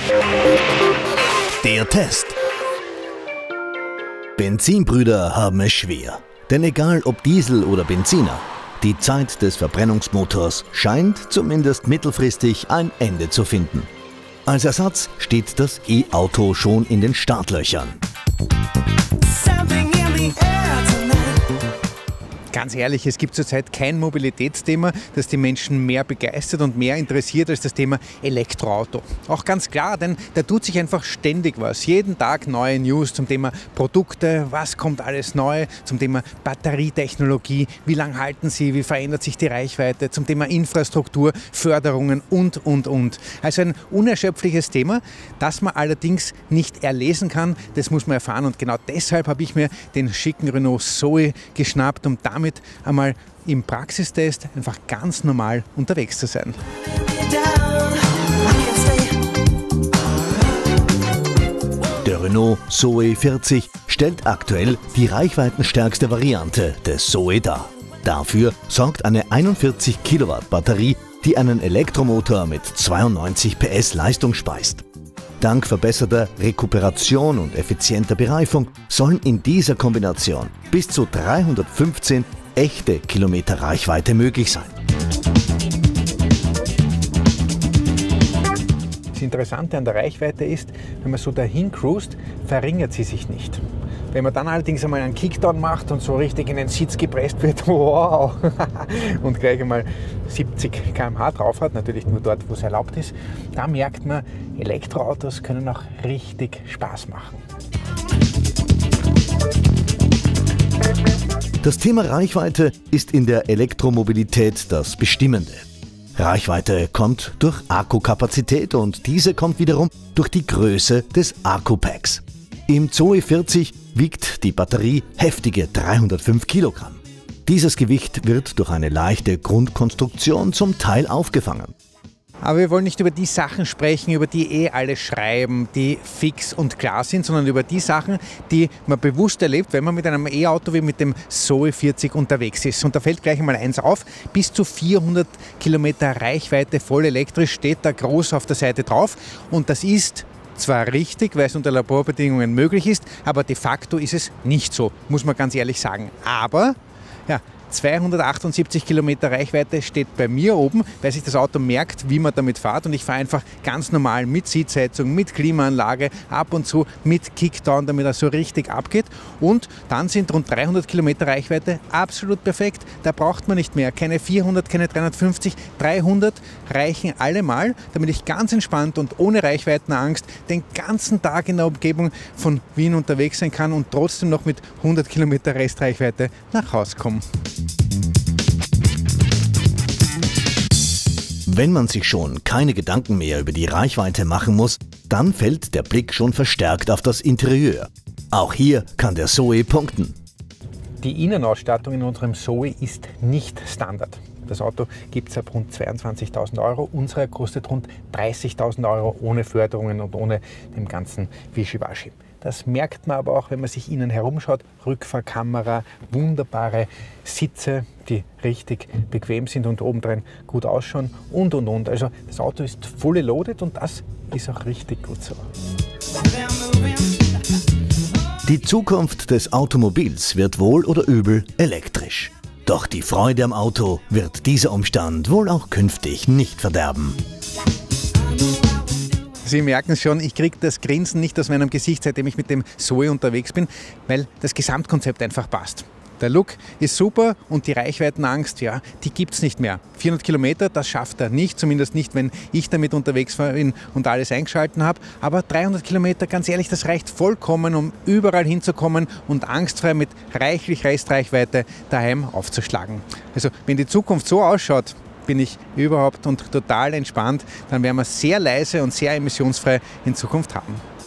Der Test. Benzinbrüder haben es schwer. Denn egal ob Diesel oder Benziner, die Zeit des Verbrennungsmotors scheint zumindest mittelfristig ein Ende zu finden. Als Ersatz steht das E-Auto schon in den Startlöchern. Ganz ehrlich, es gibt zurzeit kein Mobilitätsthema, das die Menschen mehr begeistert und mehr interessiert als das Thema Elektroauto. Auch ganz klar, denn da tut sich einfach ständig was. Jeden Tag neue News zum Thema Produkte, was kommt alles neu, zum Thema Batterietechnologie, wie lang halten sie, wie verändert sich die Reichweite, zum Thema Infrastruktur, Förderungen und. Also ein unerschöpfliches Thema, das man allerdings nicht erlesen kann, das muss man erfahren. Und genau deshalb habe ich mir den schicken Renault Zoe geschnappt, um damit einmal im Praxistest einfach ganz normal unterwegs zu sein. Der Renault Zoe 40 stellt aktuell die reichweitenstärkste Variante des Zoe dar. Dafür sorgt eine 41 Kilowatt Batterie, die einen Elektromotor mit 92 PS Leistung speist. Dank verbesserter Rekuperation und effizienter Bereifung sollen in dieser Kombination bis zu 315 echte Kilometer Reichweite möglich sein. Das Interessante an der Reichweite ist, wenn man so dahin cruist, verringert sie sich nicht. Wenn man dann allerdings einmal einen Kickdown macht und so richtig in den Sitz gepresst wird, wow, und gleich einmal 70 km/h drauf hat, natürlich nur dort, wo es erlaubt ist, da merkt man, Elektroautos können auch richtig Spaß machen. Das Thema Reichweite ist in der Elektromobilität das Bestimmende. Reichweite kommt durch Akkukapazität und diese kommt wiederum durch die Größe des Akkupacks. Im Zoe 40 wiegt die Batterie heftige 305 Kilogramm. Dieses Gewicht wird durch eine leichte Grundkonstruktion zum Teil aufgefangen. Aber wir wollen nicht über die Sachen sprechen, über die alle schreiben, die fix und klar sind, sondern über die Sachen, die man bewusst erlebt, wenn man mit einem E-Auto wie mit dem Zoe 40 unterwegs ist. Und da fällt gleich einmal eins auf, bis zu 400 Kilometer Reichweite voll elektrisch steht da groß auf der Seite drauf. Und das ist zwar richtig, weil es unter Laborbedingungen möglich ist, aber de facto ist es nicht so, muss man ganz ehrlich sagen. Aber ja, 278 Kilometer Reichweite steht bei mir oben, weil sich das Auto merkt, wie man damit fährt. Und ich fahre einfach ganz normal mit Sitzheizung, mit Klimaanlage, ab und zu mit Kickdown, damit er so richtig abgeht. Und dann sind rund 300 Kilometer Reichweite absolut perfekt. Da braucht man nicht mehr. Keine 400, keine 350, 300 reichen allemal, damit ich ganz entspannt und ohne Reichweitenangst den ganzen Tag in der Umgebung von Wien unterwegs sein kann und trotzdem noch mit 100 Kilometer Restreichweite nach Hause komme. Wenn man sich schon keine Gedanken mehr über die Reichweite machen muss, dann fällt der Blick schon verstärkt auf das Interieur. Auch hier kann der Zoe punkten. Die Innenausstattung in unserem Zoe ist nicht Standard. Das Auto gibt es ab rund 22.000 €. Unsere kostet rund 30.000 € ohne Förderungen und ohne dem ganzen Wischiwaschi. Das merkt man aber auch, wenn man sich innen herumschaut. Rückfahrkamera, wunderbare Sitze, die richtig bequem sind und obendrein gut ausschauen und. Also das Auto ist fully loaded und das ist auch richtig gut so. Die Zukunft des Automobils wird wohl oder übel elektrisch. Doch die Freude am Auto wird dieser Umstand wohl auch künftig nicht verderben. Sie merken es schon, ich kriege das Grinsen nicht aus meinem Gesicht, seitdem ich mit dem Zoe unterwegs bin, weil das Gesamtkonzept einfach passt. Der Look ist super und die Reichweitenangst, ja, die gibt es nicht mehr. 400 Kilometer, das schafft er nicht, zumindest nicht, wenn ich damit unterwegs bin und alles eingeschalten habe. Aber 300 Kilometer, ganz ehrlich, das reicht vollkommen, um überall hinzukommen und angstfrei mit reichlich Restreichweite daheim aufzuschlagen. Also wenn die Zukunft so ausschaut, bin ich überhaupt und total entspannt, dann werden wir sehr leise und sehr emissionsfrei in Zukunft haben.